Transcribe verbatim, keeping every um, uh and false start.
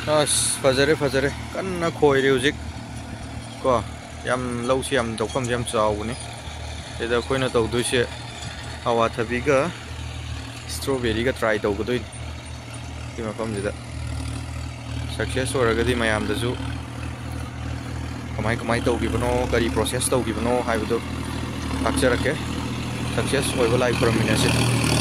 ꯑꯁ ꯐꯖꯔꯦ ꯐꯖꯔꯦ ꯀꯟꯅ ꯈꯣꯏꯔꯦ ꯍꯧꯖꯤꯛ ꯀꯣ ꯌꯥꯝ ꯂꯧꯁꯤ ꯌꯥꯝ ꯇꯧꯐꯝꯁꯤ ꯌꯥꯝ ꯆꯥꯎꯕꯅꯤ ꯁꯤꯗ ꯑꯩꯈꯣꯏꯅ ꯇꯧꯗꯣꯏꯁꯦ ꯑꯋꯥꯊꯕꯤꯒ ꯁ꯭ꯇ꯭ꯔꯣꯕꯦꯔꯤꯒ ꯇ꯭ꯔꯥꯏ ꯇꯧꯒꯗꯣꯏꯅꯤ ꯁꯤ ꯃꯐꯝꯁꯤꯗ ꯁꯛꯁꯦꯁ ꯑꯣꯏꯔꯒꯗꯤ ꯃꯌꯥꯝꯗꯁꯨ ꯀꯃꯥꯏ ꯀꯃꯥꯏ ꯇꯧꯈꯤꯕꯅꯣ ꯀꯔꯤ ꯄ꯭ꯔꯣꯁꯦꯁ ꯇꯧꯈꯤꯕꯅꯣ ꯍꯥꯏꯕꯗꯨ ꯇꯥꯛꯆꯔꯛꯀꯦ ꯁꯛꯁꯦꯁ ꯑꯣꯏꯕ ꯂꯥꯏ ꯈꯨꯔꯝꯃꯤꯟꯅꯁꯤ